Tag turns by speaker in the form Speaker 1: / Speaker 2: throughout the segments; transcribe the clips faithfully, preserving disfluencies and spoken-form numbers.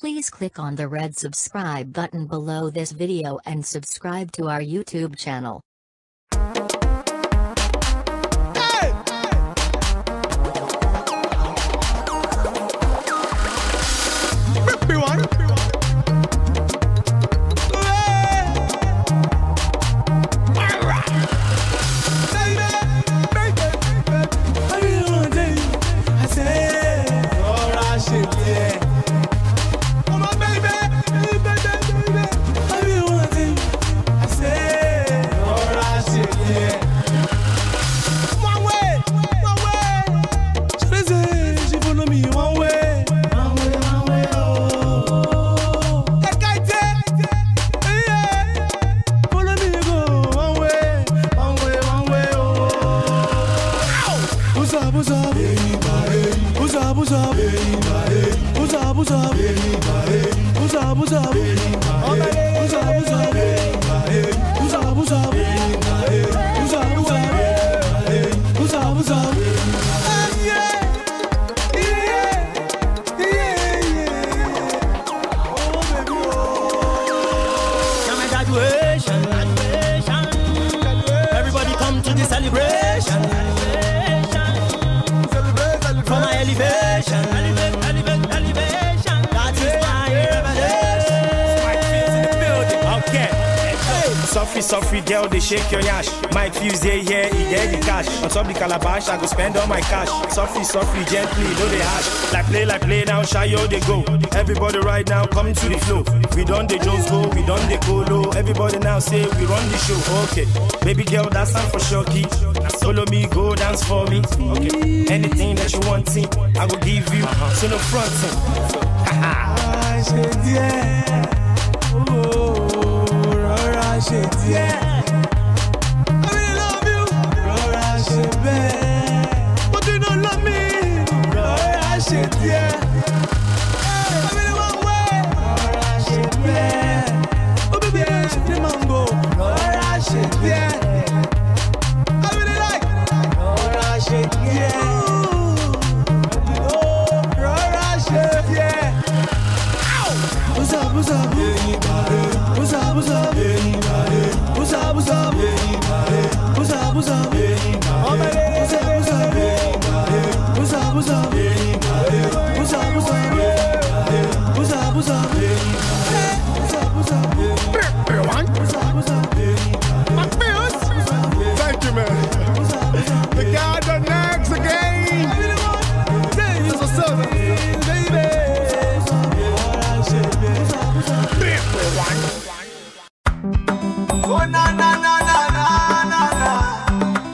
Speaker 1: Please click on the red subscribe button below this video and subscribe to our YouTube channel.
Speaker 2: Everybody come to the celebration. For my elevation, elevate, elevate, elevation. That is my revelation. Okay. Softy, softy, girl, they shake your yash. Mike Fuse, they here, he get the cash. On top the calabash, I go spend all my cash. Softly, softly, gently, know they hash. Like play, like play now, shy yo they go. Everybody right now, come to the flow. We done the Jones go, we done the go low. Everybody now say we run the show. Okay, baby girl, that's time for shocky. Follow me, go dance for me. Okay, anything that you want, see, I will give you. So no fronting. Haha. Shit, yeah. I really love you. Rora shit, babe. But you don't love me. Rora shit, yeah. I really want way. Rora shit, babe. Oh baby, yeah. Shit, the mango. Rora shit, yeah. I really like. Rora shit, yeah. Oh, Rora shit, yeah. Ow. What's up? What's up? What's up? What's up? What's up, what's up? What's up, what's up? Oh my God, what's up, what's up? What's up, what's up? What's up, what's up? What's up, what's up? What's up, what's up? Everyone? What's up, what's up? My bills? Thank you, man. The guy done next again. This is a seven, baby. Everyone. Oh na na na na na na na.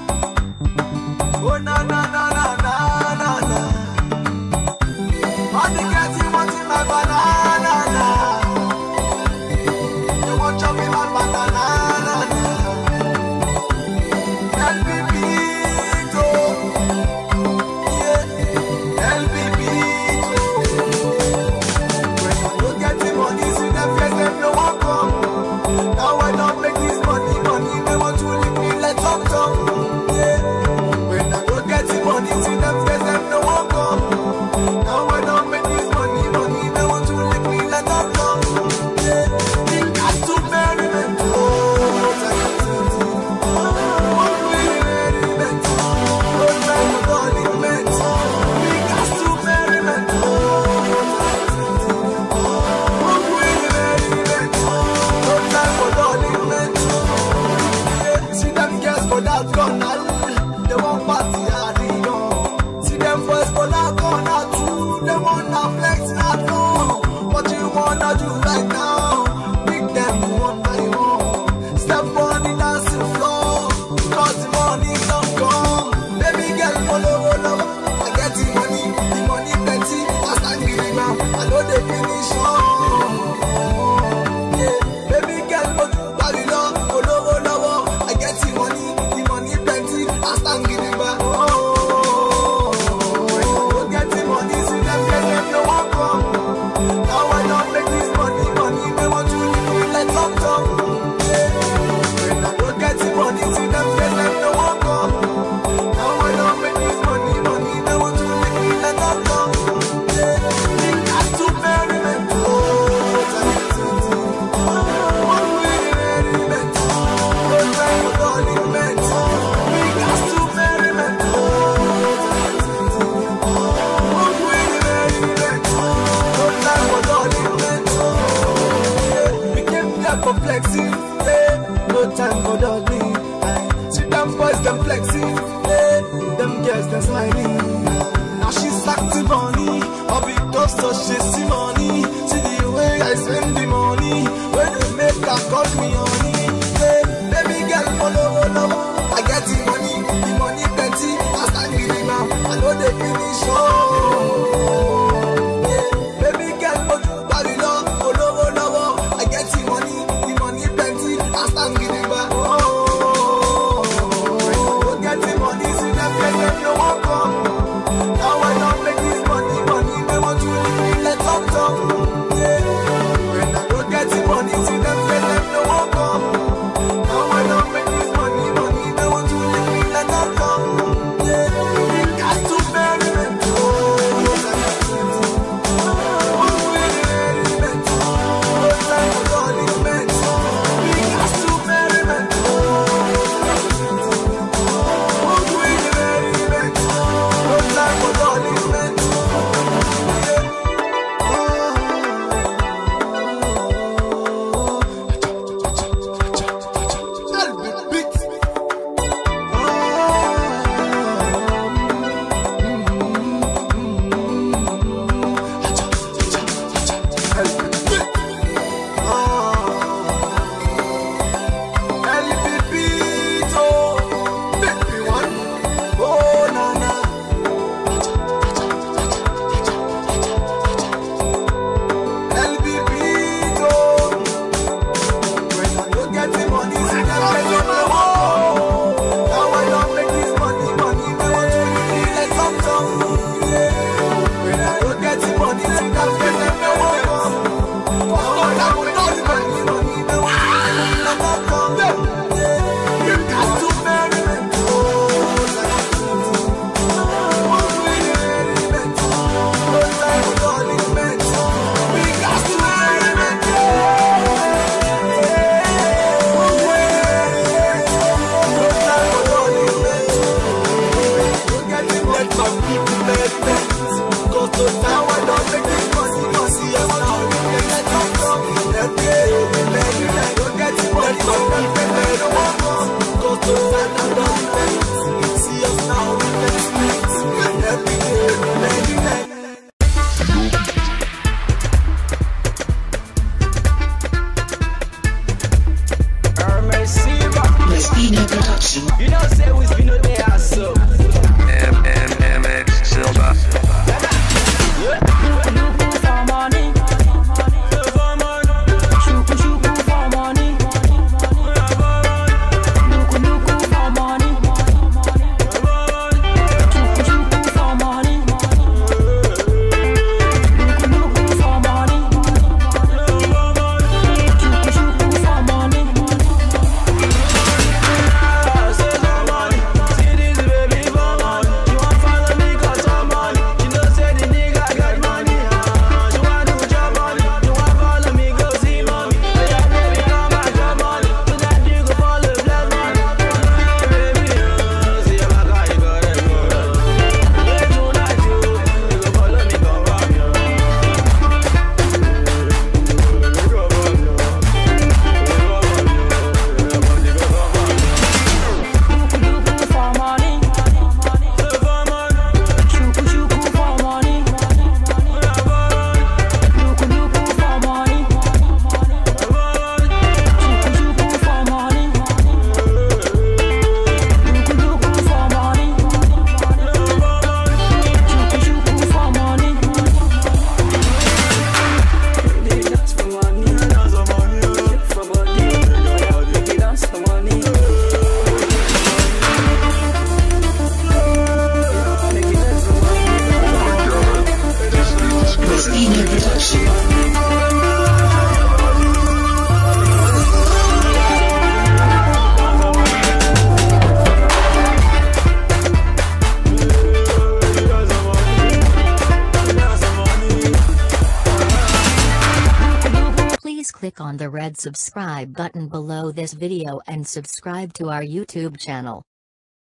Speaker 2: Oh na na na na na na na. All the girls you want in my banana na. You want chop in my banana na. L B B to, yeah. L B B to. When you don't get the money, see them face them no one come. Now I don't make this money, money, they want to leave me like Tom Tom, yeah. When I don't get the money, see them face them no one come. Now I don't make this money, money, they want to leave me like Tom Tom, yeah. Think I to merriment, oh, what we merriment, oh, my God, it meant, think I to merriment, oh, what we merriment, oh, my God, it meant. See them girls for that corner, they want party at the door. See them boys for that corner too, they want to flex at home. What you wanna do right now? Pick them one by one. Step on the dancing floor, cause the money don't come. Baby girl, follow, follow. I get the money, the money plenty. I stand with the ground, I know they finish on. Yeah, baby girl, go to Babylon, follow, follow. I get the money, the money plenty. I stand with the ground. Oh, go get the money, see them get them no one come. Now I don't make this money, money. They want to leave me like Tom Tom. Yeah, when I go get the money, see them get them no one come. Now I don't make this money, money. They want to leave me like Tom Tom. Yeah, think I to merriment. You know, say we spin no day so.
Speaker 3: M M M X Silva.
Speaker 1: Please click on the red subscribe button below this video and subscribe to our YouTube channel.